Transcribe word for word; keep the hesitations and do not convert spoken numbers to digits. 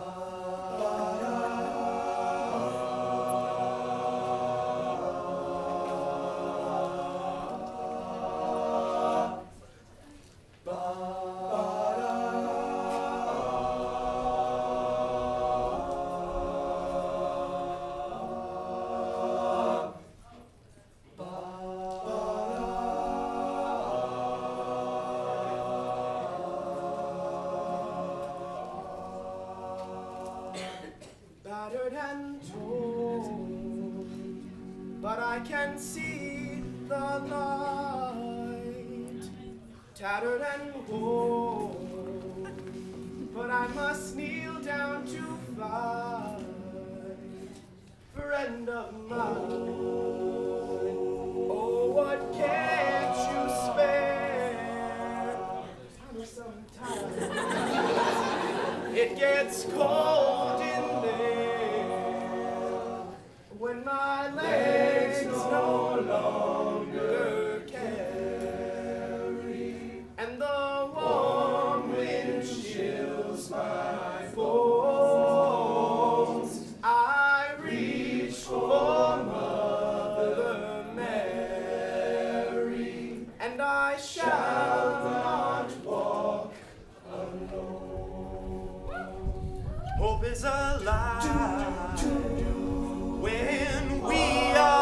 Battered and torn, but I can see the light. Tattered and worn, but I must kneel down to fight. Friend of mine, oh, what can't you spare? I know sometimes it gets cold in there when my legs no longer carry, and the warm wind chills my bones. I reach for Mother Mary, and I shall not walk alone. Hope is alive when we are